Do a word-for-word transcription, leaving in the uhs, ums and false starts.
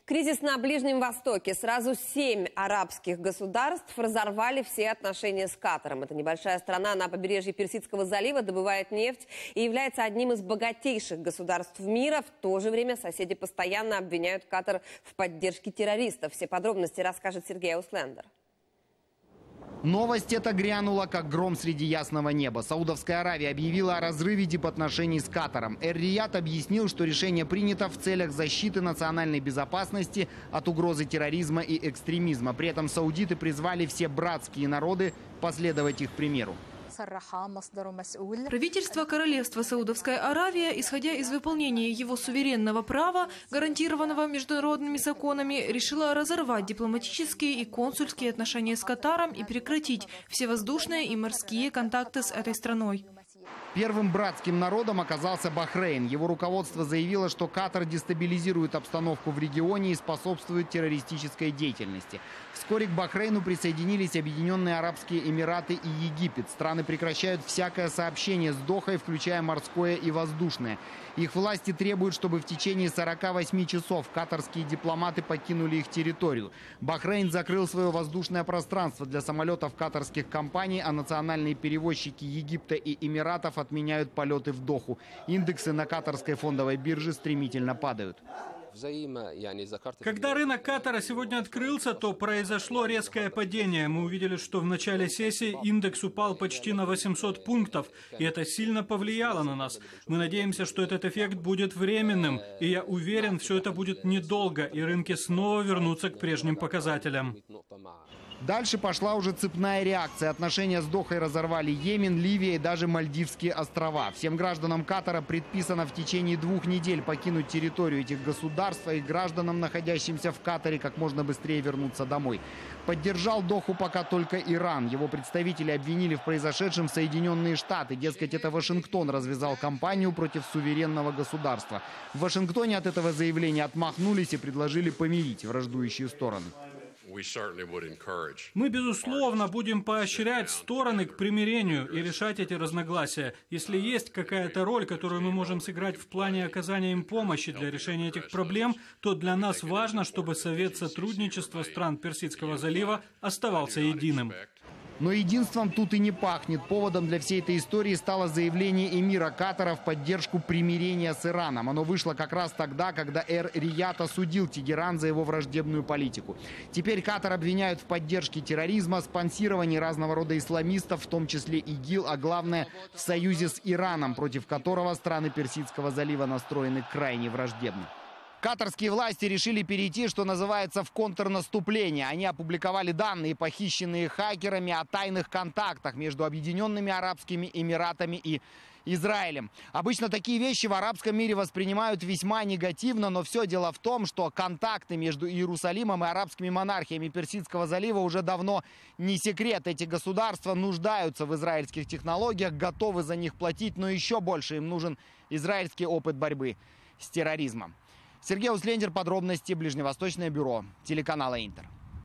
Кризис на Ближнем Востоке. Сразу семь арабских государств разорвали все отношения с Катаром. Это небольшая страна на побережье Персидского залива, добывает нефть и является одним из богатейших государств мира. В то же время соседи постоянно обвиняют Катар в поддержке террористов. Все подробности расскажет Сергей Ауслендер. Новость эта грянула, как гром среди ясного неба. Саудовская Аравия объявила о разрыве дипотношений с Катаром. Эр-Рияд объяснил, что решение принято в целях защиты национальной безопасности от угрозы терроризма и экстремизма. При этом саудиты призвали все братские народы последовать их примеру. Правительство Королевства Саудовская Аравия, исходя из выполнения его суверенного права, гарантированного международными законами, решило разорвать дипломатические и консульские отношения с Катаром и прекратить все воздушные и морские контакты с этой страной. Первым братским народом оказался Бахрейн. Его руководство заявило, что Катар дестабилизирует обстановку в регионе и способствует террористической деятельности. Вскоре к Бахрейну присоединились Объединенные Арабские Эмираты и Египет. Страны прекращают всякое сообщение с Дохой, включая морское и воздушное. Их власти требуют, чтобы в течение сорока восьми часов катарские дипломаты покинули их территорию. Бахрейн закрыл свое воздушное пространство для самолетов катарских компаний, а национальные перевозчики Египта и Эмиратов отменяют полеты в Доху. Индексы на катарской фондовой бирже стремительно падают. Когда рынок Катара сегодня открылся, то произошло резкое падение. Мы увидели, что в начале сессии индекс упал почти на восемьсот пунктов, и это сильно повлияло на нас. Мы надеемся, что этот эффект будет временным, и я уверен, все это будет недолго, и рынки снова вернутся к прежним показателям. Дальше пошла уже цепная реакция. Отношения с Дохой разорвали Йемен, Ливия и даже Мальдивские острова. Всем гражданам Катара предписано в течение двух недель покинуть территорию этих государств, и гражданам, находящимся в Катаре, как можно быстрее вернуться домой. Поддержал Доху пока только Иран. Его представители обвинили в произошедшем Соединенные Штаты. Дескать, это Вашингтон развязал кампанию против суверенного государства. В Вашингтоне от этого заявления отмахнулись и предложили помирить враждующие стороны. Мы, безусловно, будем поощрять стороны к примирению и решать эти разногласия. Если есть какая-то роль, которую мы можем сыграть в плане оказания им помощи для решения этих проблем, то для нас важно, чтобы Совет сотрудничества стран Персидского залива оставался единым. Но единством тут и не пахнет. Поводом для всей этой истории стало заявление эмира Катара в поддержку примирения с Ираном. Оно вышло как раз тогда, когда Эр-Рияд осудил Тегеран за его враждебную политику. Теперь Катар обвиняют в поддержке терроризма, спонсировании разного рода исламистов, в том числе ИГИЛ, а главное в союзе с Ираном, против которого страны Персидского залива настроены крайне враждебно. Катарские власти решили перейти, что называется, в контрнаступление. Они опубликовали данные, похищенные хакерами, о тайных контактах между Объединенными Арабскими Эмиратами и Израилем. Обычно такие вещи в арабском мире воспринимают весьма негативно, но все дело в том, что контакты между Иерусалимом и арабскими монархиями Персидского залива уже давно не секрет. Эти государства нуждаются в израильских технологиях, готовы за них платить, но еще больше им нужен израильский опыт борьбы с терроризмом. Сергей Ауслендер, подробности, Ближневосточное бюро, телеканала Интер.